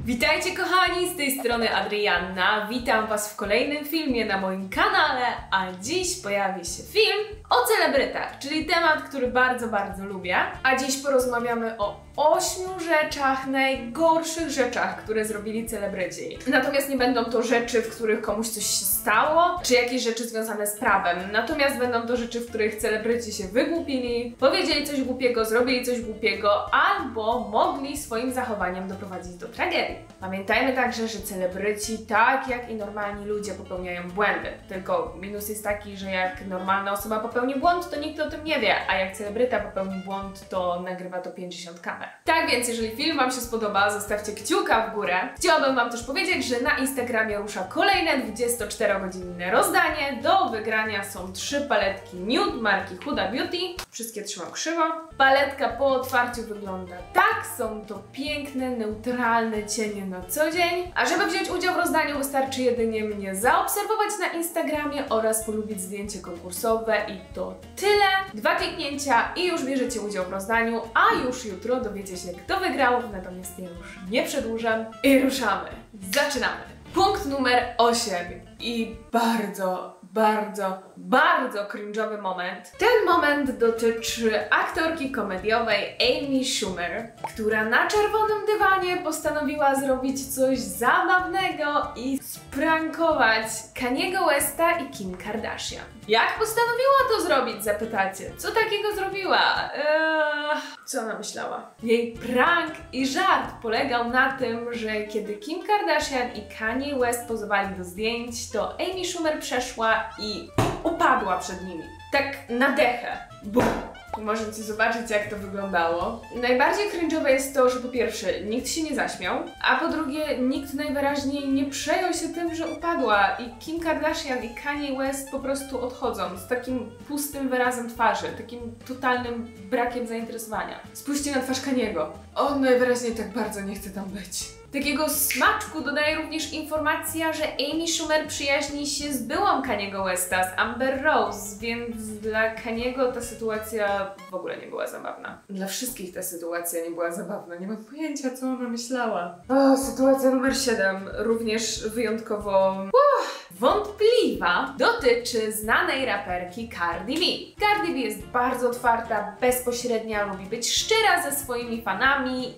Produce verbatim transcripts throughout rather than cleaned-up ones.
Witajcie kochani, z tej strony Adrianna. Witam Was w kolejnym filmie na moim kanale, a dziś pojawi się film o celebrytach, czyli temat, który bardzo, bardzo lubię. A dziś porozmawiamy o ośmiu rzeczach, najgorszych rzeczach, które zrobili celebryci. Natomiast nie będą to rzeczy, w których komuś coś się stało, czy jakieś rzeczy związane z prawem. Natomiast będą to rzeczy, w których celebryci się wygłupili, powiedzieli coś głupiego, zrobili coś głupiego, albo mogli swoim zachowaniem doprowadzić do tragedii. Pamiętajmy także, że celebryci, tak jak i normalni ludzie, popełniają błędy. Tylko minus jest taki, że jak normalna osoba popełni błąd, to nikt o tym nie wie, a jak celebryta popełni błąd, to nagrywa to pięćdziesiąt kamer. Tak więc, jeżeli film Wam się spodoba, zostawcie kciuka w górę. Chciałabym Wam też powiedzieć, że na Instagramie rusza kolejne dwudziestoczterogodzinne rozdanie. Do wygrania są trzy paletki Nude marki Huda Beauty. Wszystkie trzymam krzywo. Paletka po otwarciu wygląda tak. Są to piękne, neutralne cienie na co dzień. A żeby wziąć udział w rozdaniu, wystarczy jedynie mnie zaobserwować na Instagramie oraz polubić zdjęcie konkursowe i to tyle. Dwa kliknięcia i już bierzecie udział w rozdaniu, a już jutro dowiecie się, kto wygrał. Natomiast ja już nie przedłużam i ruszamy. Zaczynamy. Punkt numer osiem i bardzo, bardzo, bardzo cringe'owy moment. Ten moment dotyczy aktorki komediowej Amy Schumer, która na czerwonym dywanie postanowiła zrobić coś zabawnego i sprankować Kaniego Westa i Kim Kardashian. Jak postanowiła to zrobić, zapytacie? Co takiego zrobiła? Eee, co ona myślała? Jej prank i żart polegał na tym, że kiedy Kim Kardashian i Kanye West pozowali do zdjęć, to Amy Schumer przeszła i upadła przed nimi. Tak na dechę. Bum! Możecie zobaczyć, jak to wyglądało. Najbardziej cringe'owe jest to, że po pierwsze nikt się nie zaśmiał, a po drugie nikt najwyraźniej nie przejął się tym, że upadła i Kim Kardashian i Kanye West po prostu odchodzą z takim pustym wyrazem twarzy, takim totalnym brakiem zainteresowania. Spójrzcie na twarz Kaniego. On najwyraźniej tak bardzo nie chce tam być. Takiego smaczku dodaje również informacja, że Amy Schumer przyjaźni się z byłą Kaniego Westa, z Amber Rose, więc dla Kaniego ta sytuacja w ogóle nie była zabawna. Dla wszystkich ta sytuacja nie była zabawna, nie mam pojęcia, co ona myślała. O, sytuacja numer siedem, również wyjątkowo uff, wątpliwa, dotyczy znanej raperki Cardi B. Cardi B jest bardzo otwarta, bezpośrednia, lubi być szczera ze swoimi fanami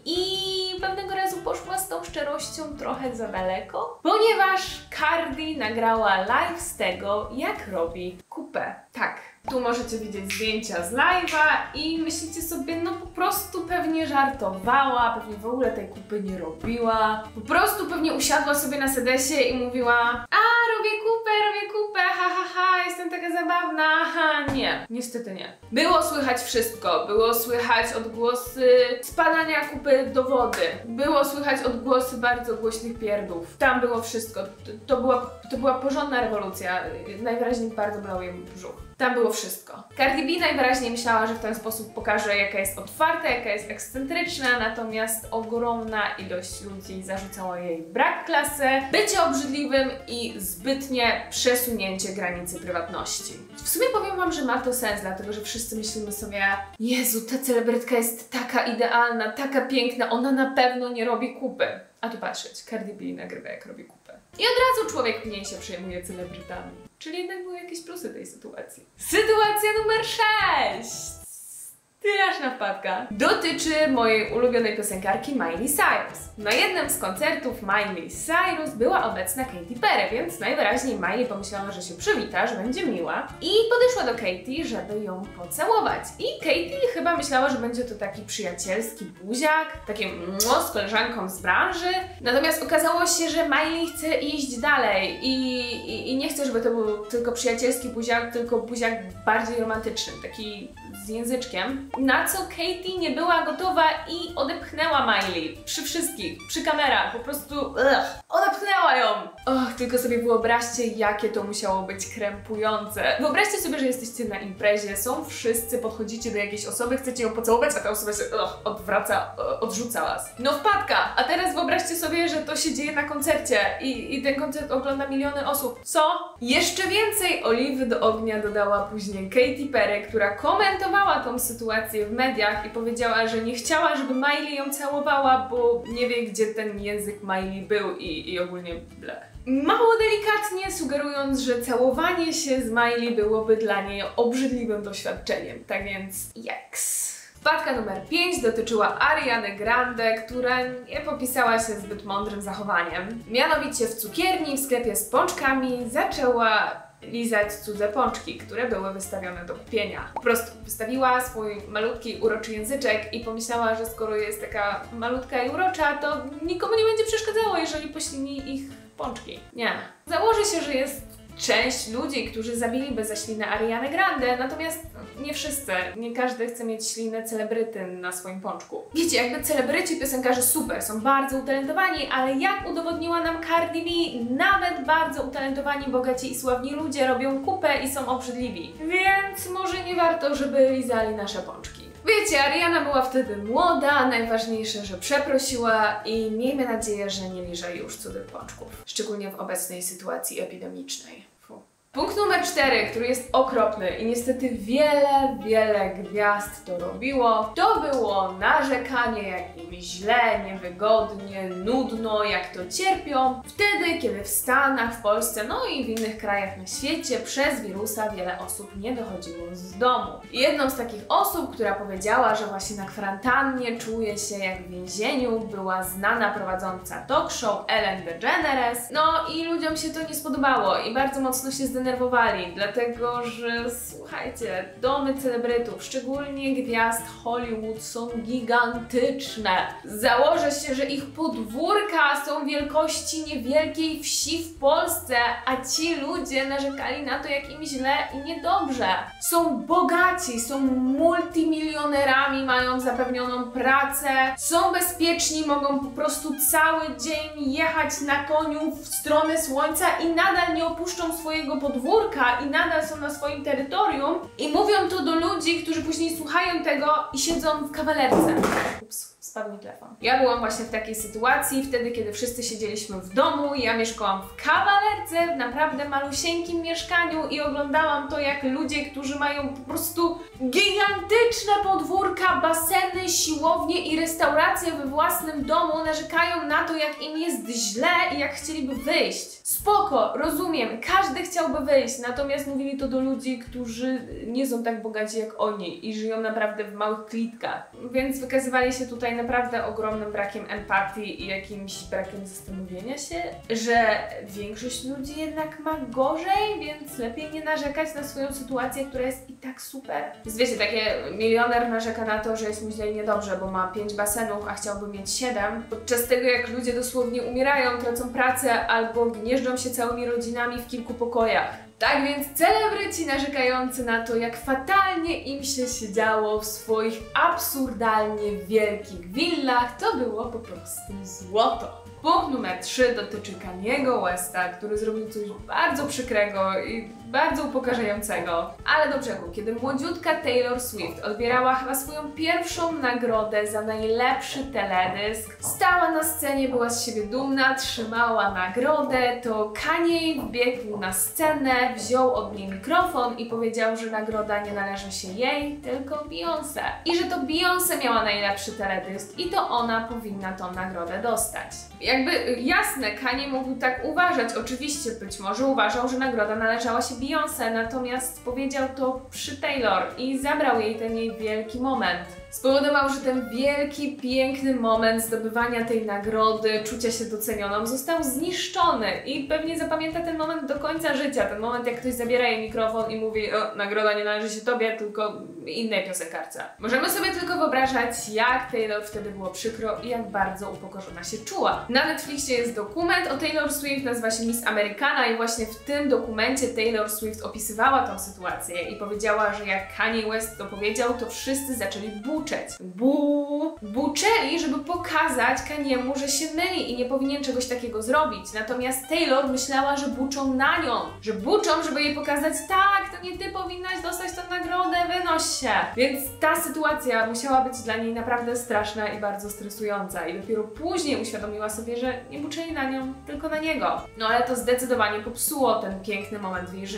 i pewnego razu poszła z tą szczerością trochę za daleko, ponieważ Cardi nagrała live z tego, jak robi kupę. Tak, tu możecie widzieć zdjęcia z live'a i myślicie sobie, no po prostu pewnie żartowała, pewnie w ogóle tej kupy nie robiła, po prostu pewnie usiadła sobie na sedesie i mówiła: a, robię kupę, robię kupę, ha, ha, ha, jestem taka zabawna, ha, nie, niestety nie. Było słychać wszystko, było słychać odgłosy spadania kupy do wody, było słychać odgłosy bardzo głośnych pierdów, tam było wszystko, to, to, była, to była porządna rewolucja, najwyraźniej bardzo bolał jej brzuch. Tam było wszystko. Cardi B najwyraźniej myślała, że w ten sposób pokaże, jaka jest otwarta, jaka jest ekscentryczna, natomiast ogromna ilość ludzi zarzucała jej brak klasy, bycie obrzydliwym i zbytnie przesunięcie granicy prywatności. W sumie powiem Wam, że ma to sens, dlatego że wszyscy myślimy sobie: Jezu, ta celebrytka jest taka idealna, taka piękna, ona na pewno nie robi kupy. A tu patrzeć, Cardi B nagrywa, jak robi kupę. I od razu człowiek mniej się przejmuje celebrytami. Czyli jednak były jakieś plusy tej sytuacji. Sytuacja numer sześć. Straszna wpadka. Dotyczy mojej ulubionej piosenkarki Miley Cyrus. Na jednym z koncertów Miley Cyrus była obecna Katy Perry, więc najwyraźniej Miley pomyślała, że się przywita, że będzie miła i podeszła do Katy, żeby ją pocałować. I Katy chyba myślała, że będzie to taki przyjacielski buziak, takie mło z koleżanką z branży. Natomiast okazało się, że Miley chce iść dalej i, i, i nie chce, żeby to był tylko przyjacielski buziak, tylko buziak bardziej romantyczny, taki z języczkiem. Na co Katy nie była gotowa i odepchnęła Miley przy wszystkich, przy kamerach, po prostu ugh, odepchnęła ją. Och, tylko sobie wyobraźcie, jakie to musiało być krępujące. Wyobraźcie sobie, że jesteście na imprezie, są wszyscy, podchodzicie do jakiejś osoby, chcecie ją pocałować, a ta osoba się ugh, odwraca, odrzuca was. No wpadka! A teraz wyobraźcie sobie, że to się dzieje na koncercie i, i ten koncert ogląda miliony osób. Co? Jeszcze więcej oliwy do ognia dodała później Katy Perry, która komentowała tą sytuację sytuację w mediach i powiedziała, że nie chciała, żeby Miley ją całowała, bo nie wie, gdzie ten język Miley był i, i ogólnie ble. Mało delikatnie sugerując, że całowanie się z Miley byłoby dla niej obrzydliwym doświadczeniem. Tak więc jaks. Wpadka numer pięć dotyczyła Ariany Grande, która nie popisała się zbyt mądrym zachowaniem. Mianowicie w cukierni w sklepie z pączkami zaczęła lizać cudze pączki, które były wystawione do kupienia. Po prostu wystawiła swój malutki, uroczy języczek i pomyślała, że skoro jest taka malutka i urocza, to nikomu nie będzie przeszkadzało, jeżeli poślini ich pączki. Nie. Założy się, że jest część ludzi, którzy zabiliby za ślinę Ariany Grande, natomiast nie wszyscy. Nie każdy chce mieć ślinę celebryty na swoim pączku. Wiecie, jakby celebryci, piosenkarze super, są bardzo utalentowani, ale jak udowodniła nam Cardi B, nawet bardzo utalentowani, bogaci i sławni ludzie robią kupę i są obrzydliwi. Więc może nie warto, żeby lizali nasze pączki. Wiecie, Ariana była wtedy młoda, najważniejsze, że przeprosiła i miejmy nadzieję, że nie liże już cudzych pączków. Szczególnie w obecnej sytuacji epidemicznej. Fu. Punkt numer cztery, który jest okropny i niestety wiele, wiele gwiazd to robiło, to było narzekanie, jak im źle, niewygodnie, nudno, jak to cierpią, wtedy, kiedy w Stanach, w Polsce, no i w innych krajach na świecie przez wirusa wiele osób nie dochodziło z domu. I jedną z takich osób, która powiedziała, że właśnie na kwarantannie czuje się jak w więzieniu, była znana prowadząca talk show Ellen DeGeneres. No i ludziom się to nie spodobało i bardzo mocno się zdenerwowali, dlatego że słuchajcie, domy celebrytów, szczególnie gwiazd Hollywood, są gigantyczne. Założę się, że ich podwórka są wielkości niewielkiej wsi w Polsce, a ci ludzie narzekali na to, jak im źle i niedobrze. Są bogaci, są multimilionerami, mają zapewnioną pracę, są bezpieczni, mogą po prostu cały dzień jechać na koniu w stronę słońca i nadal nie opuszczą swojego podwórka i nadal są na swoim terytorium i mówią to do ludzi, którzy później słuchają tego i siedzą w kawalerce. Ups, spadł mi telefon. Ja byłam właśnie w takiej sytuacji, wtedy kiedy wszyscy siedzieliśmy w domu, ja mieszkałam w kawalerce, w naprawdę malusieńkim mieszkaniu i oglądałam to, jak ludzie, którzy mają po prostu gigantyczne podwórka, baseny, siłownie i restauracje we własnym domu, narzekają na to, jak im jest źle i jak chcieliby wyjść. Spoko, rozumiem, każdy chciałby wyjść, natomiast mówili to do ludzi, którzy nie są tak bogaci jak oni i żyją naprawdę w małych klitkach. Więc wykazywali się tutaj naprawdę ogromnym brakiem empatii i jakimś brakiem zastanowienia się, że większość ludzi jednak ma gorzej, więc lepiej nie narzekać na swoją sytuację, która jest i tak super. Więc wiecie, takie milioner narzeka na to, że jest mu źle i niedobrze, bo ma pięć basenów, a chciałby mieć siedem, podczas tego jak ludzie dosłownie umierają, tracą pracę albo gnieżdżą się całymi rodzinami w kilku pokojach. Tak więc celebryci narzekający na to, jak fatalnie im się siedziało w swoich absurdalnie wielkich willach, to było po prostu złoto. Punkt numer trzy dotyczy Kaniego Westa, który zrobił coś bardzo przykrego i bardzo upokarzającego. Ale do brzegu, kiedy młodziutka Taylor Swift odbierała chyba swoją pierwszą nagrodę za najlepszy teledysk, stała na scenie, była z siebie dumna, trzymała nagrodę, to Kanye wbiegł na scenę, wziął od niej mikrofon i powiedział, że nagroda nie należy się jej, tylko Beyoncé. I że to Beyoncé miała najlepszy teledysk i to ona powinna tą nagrodę dostać. Jakby jasne, Kanye mógł tak uważać, oczywiście być może uważał, że nagroda należała się Beyoncé, natomiast powiedział to przy Taylor i zabrał jej ten jej wielki moment. Spowodował, że ten wielki, piękny moment zdobywania tej nagrody, czucia się docenioną, został zniszczony i pewnie zapamięta ten moment do końca życia. Ten moment, jak ktoś zabiera jej mikrofon i mówi: o, nagroda nie należy się tobie, tylko innej piosenkarce. Możemy sobie tylko wyobrażać, jak Taylor wtedy było przykro i jak bardzo upokorzona się czuła. Na Netflixie jest dokument o Taylor Swift, nazywa się Miss Americana i właśnie w tym dokumencie Taylor Swift opisywała tą sytuację i powiedziała, że jak Kanye West to powiedział, to wszyscy zaczęli buczeć. Bu, buczeli, żeby pokazać Kaniemu, że się myli i nie powinien czegoś takiego zrobić. Natomiast Taylor myślała, że buczą na nią, że buczą, żeby jej pokazać: tak, to nie ty powinnaś dostać tę nagrodę, wynoś się. Więc ta sytuacja musiała być dla niej naprawdę straszna i bardzo stresująca i dopiero później uświadomiła sobie, że nie buczeli na nią, tylko na niego. No ale to zdecydowanie popsuło ten piękny moment w jej życiu.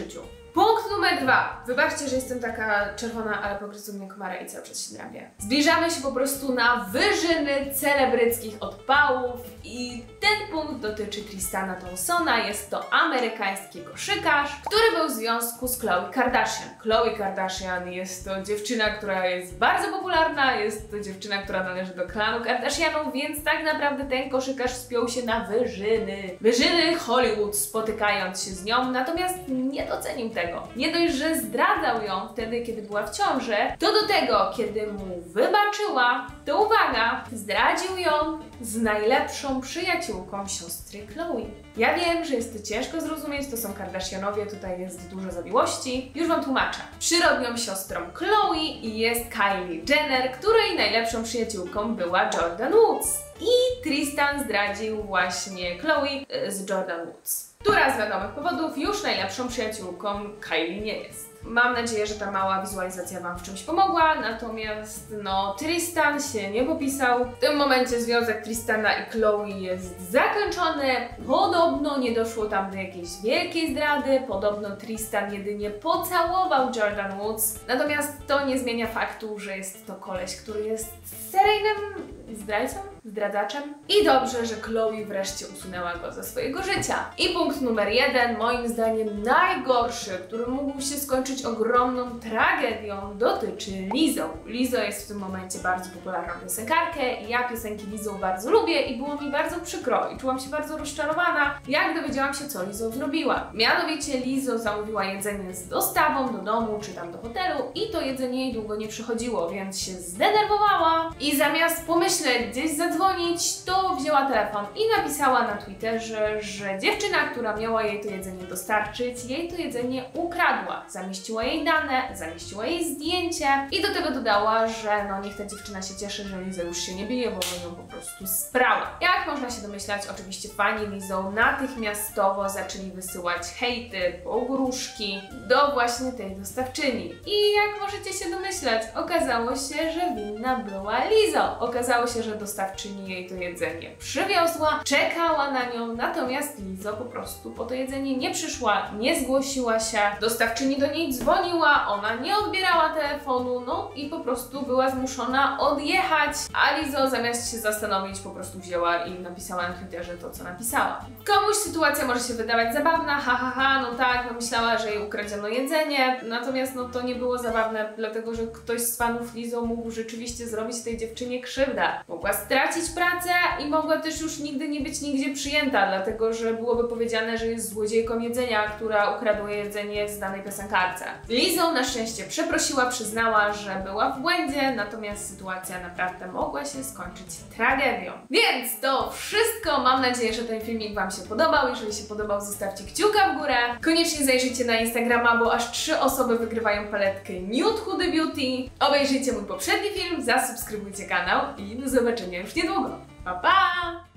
Punkt numer dwa. Wybaczcie, że jestem taka czerwona, ale pogryzł mnie komara i cały czas się drapię. Zbliżamy się po prostu na wyżyny celebryckich odpałów i ten punkt dotyczy Tristana Thompsona. Jest to amerykański koszykarz, który był w związku z Khloe Kardashian. Khloe Kardashian jest to dziewczyna, która jest bardzo popularna, jest to dziewczyna, która należy do klanu Kardashianów, więc tak naprawdę ten koszykarz wspiął się na wyżyny. Wyżyny Hollywood, spotykając się z nią, natomiast nie docenił tego. Nie dość, że zdradzał ją wtedy, kiedy była w ciąży, to do tego, kiedy mu wybaczyła, to uwaga, zdradził ją z najlepszą przyjaciółką siostry Khloe. Ja wiem, że jest to ciężko zrozumieć, to są Kardashianowie, tutaj jest dużo zawiłości. Już Wam tłumaczę. Przyrodnią siostrą Khloe jest Kylie Jenner, której najlepszą przyjaciółką była Jordyn Woods. I Tristan zdradził właśnie Khloe z Jordyn Woods, która z wiadomych powodów już najlepszą przyjaciółką Kylie nie jest. Mam nadzieję, że ta mała wizualizacja Wam w czymś pomogła, natomiast no Tristan się nie popisał. W tym momencie związek Tristana i Khloe jest zakończony. Podobno nie doszło tam do jakiejś wielkiej zdrady, podobno Tristan jedynie pocałował Jordyn Woods, natomiast to nie zmienia faktu, że jest to koleś, który jest seryjnym zdrajcą? Zdradzaczem? I dobrze, że Khloe wreszcie usunęła go ze swojego życia. I punkt numer jeden, moim zdaniem najgorszy, który mógł się skończyć ogromną tragedią, dotyczy Lizzo. Lizzo jest w tym momencie bardzo popularną piosenkarkę i ja piosenki Lizzo bardzo lubię i było mi bardzo przykro i czułam się bardzo rozczarowana, jak dowiedziałam się, co Lizzo zrobiła. Mianowicie Lizzo zamówiła jedzenie z dostawą do domu czy tam do hotelu i to jedzenie jej długo nie przychodziło, więc się zdenerwowała i zamiast pomyśleć, gdzieś zadzwonić, to wzięła telefon i napisała na Twitterze, że dziewczyna, która miała jej to jedzenie dostarczyć, jej to jedzenie ukradła. Zamieściła jej dane, zamieściła jej zdjęcie i do tego dodała, że no niech ta dziewczyna się cieszy, że Lizzo już się nie bije, bo ją po prostu sprała. Jak można się domyślać, oczywiście fani Lizzo natychmiastowo zaczęli wysyłać hejty, pogróżki do właśnie tej dostawczyni. I jak możecie się domyślać, okazało się, że winna była Lizzo. Okazało się, że dostawczyni jej to jedzenie przywiozła, czekała na nią, natomiast Lizzo po prostu po to jedzenie nie przyszła, nie zgłosiła się, dostawczyni do niej dzwoniła, ona nie odbierała telefonu, no i po prostu była zmuszona odjechać, a Lizzo zamiast się zastanowić po prostu wzięła i napisała na Twitterze to, co napisała. Komuś sytuacja może się wydawać zabawna, ha ha ha, no tak, no myślała, że jej ukradziono jedzenie, natomiast no to nie było zabawne, dlatego że ktoś z fanów Lizzo mógł rzeczywiście zrobić tej dziewczynie krzywdę. Mogła stracić pracę i mogła też już nigdy nie być nigdzie przyjęta, dlatego że byłoby powiedziane, że jest złodziejką jedzenia, która ukradła jedzenie z danej piosenkarce. Lizzo na szczęście przeprosiła, przyznała, że była w błędzie, natomiast sytuacja naprawdę mogła się skończyć tragedią. Więc to wszystko. Mam nadzieję, że ten filmik Wam się podobał. Jeżeli się podobał, zostawcie kciuka w górę. Koniecznie zajrzyjcie na Instagrama, bo aż trzy osoby wygrywają paletkę Nude Huda Beauty. Obejrzyjcie mój poprzedni film, zasubskrybujcie kanał i do zobaczenia już niedługo. Pa, pa!